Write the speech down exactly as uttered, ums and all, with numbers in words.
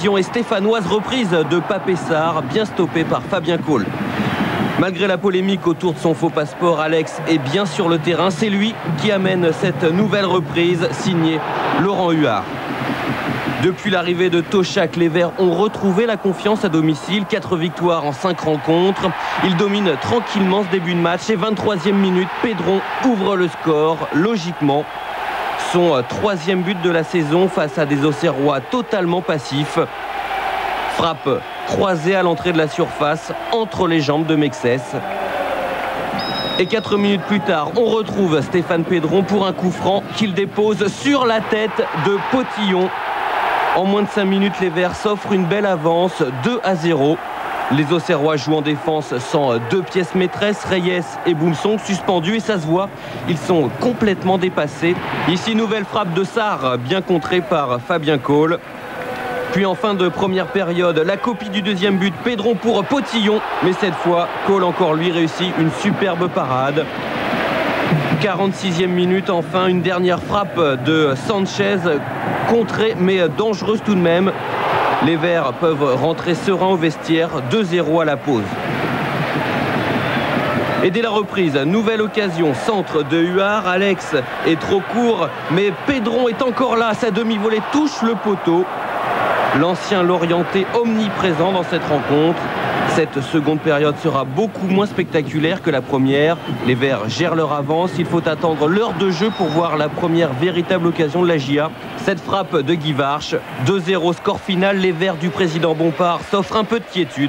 l'occasion est stéphanoise, reprise de Pape Sarr, bien stoppée par Fabien Cole. Malgré la polémique autour de son faux passeport, Alex est bien sur le terrain. C'est lui qui amène cette nouvelle reprise signée Laurent Huard. Depuis l'arrivée de Toshak, les Verts ont retrouvé la confiance à domicile. Quatre victoires en cinq rencontres. Ils dominent tranquillement ce début de match. Et vingt-troisième minute, Pedron ouvre le score. Logiquement, son troisième but de la saison face à des Auxerrois totalement passifs. Frappe croisée à l'entrée de la surface entre les jambes de Mexès. Et quatre minutes plus tard, on retrouve Stéphane Pedron pour un coup franc qu'il dépose sur la tête de Potillon. En moins de cinq minutes, les Verts s'offrent une belle avance, deux à zéro. Les Auxerrois jouent en défense sans deux pièces maîtresses, Reyes et Boumsong suspendus, et ça se voit, ils sont complètement dépassés. Ici, nouvelle frappe de Sarr, bien contrée par Fabien Cole. Puis en fin de première période, la copie du deuxième but, Pedron pour Potillon. Mais cette fois, Cole encore lui réussit une superbe parade. quarante-sixième minute, enfin, une dernière frappe de Sanchez, contrée mais dangereuse tout de même. Les Verts peuvent rentrer sereins au vestiaire, deux zéro à la pause. Et dès la reprise, nouvelle occasion, centre de Huard. Alex est trop court, mais Pedron est encore là. Sa demi-volée touche le poteau. L'ancien Lorientais omniprésent dans cette rencontre. Cette seconde période sera beaucoup moins spectaculaire que la première. Les Verts gèrent leur avance. Il faut attendre l'heure de jeu pour voir la première véritable occasion de la J A. Cette frappe de Guy Varche. deux zéro score final. Les Verts du président Bompard s'offrent un peu de quiétude.